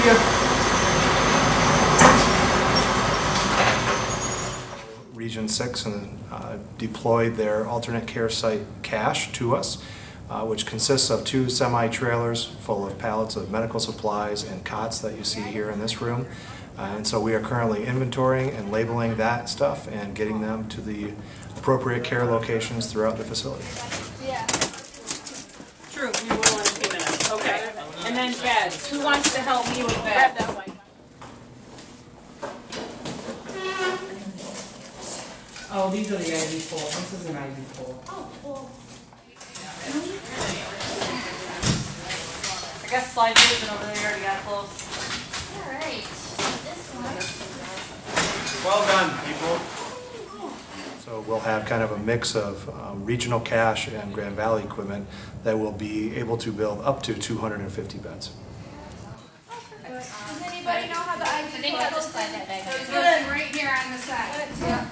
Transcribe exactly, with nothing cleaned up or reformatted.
you. Region six and uh, deployed their alternate care site cache to us, uh, which consists of two semi-trailers full of pallets of medical supplies and cots that you see here in this room. Uh, and so we are currently inventorying and labeling that stuff and getting them to the appropriate care locations throughout the facility. Yeah. True, you will in a few minutes. Okay. And then beds. Who wants to help me with beds? Grab that one. Oh, these are the I V pool. This is an I V pool. Oh, cool. I guess slide moving over there. You got close. All right. This one. Well done, people. So we'll have kind of a mix of um, regional cache and Grand Valley equipment that will be able to build up to two hundred fifty beds. Does anybody know how the I V I think I'll just slide that back. goes in right here on the side?